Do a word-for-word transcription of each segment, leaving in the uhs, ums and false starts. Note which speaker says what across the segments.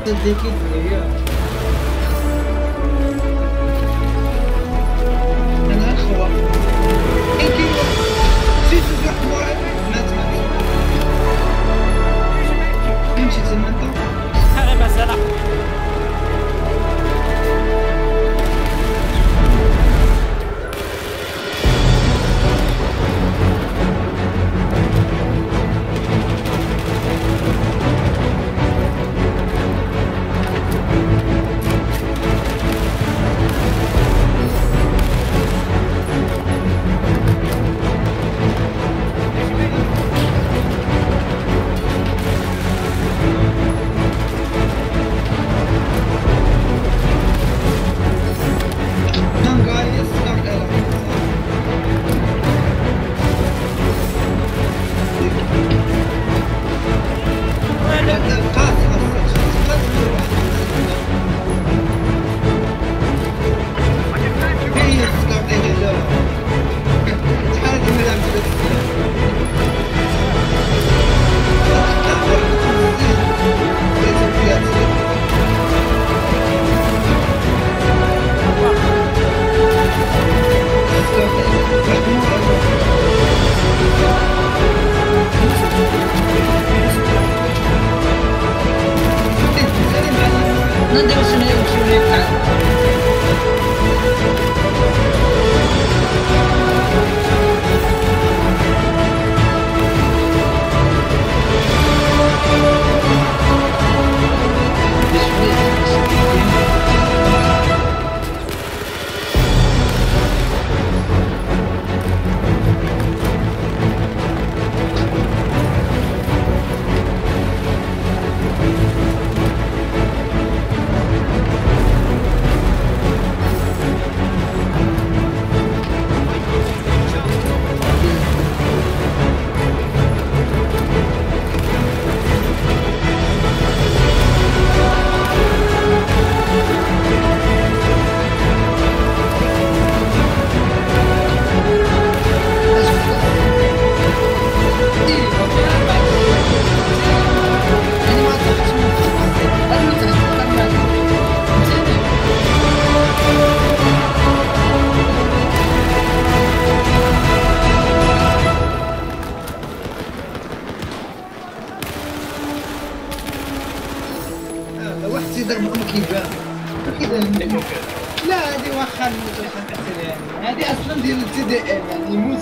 Speaker 1: صدقني هي انا اخوة يمكن زيد واحد واحد مات مات يمشي تما انت
Speaker 2: هذا مسألة
Speaker 1: لا هذه واخا يعني هذه اصلا ديال التي دي ام يعني يموت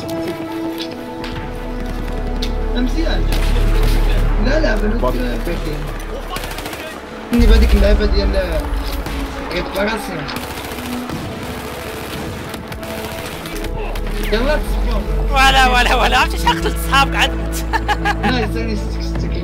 Speaker 1: مزيان. لا لا بنوت باكين اني بهذيك اللعبه ديال ريباراسيون يلا تصفوا
Speaker 2: ولا ولا ولا عرفتي شحال قتلت صحابك عاد
Speaker 1: لا ثاني ستك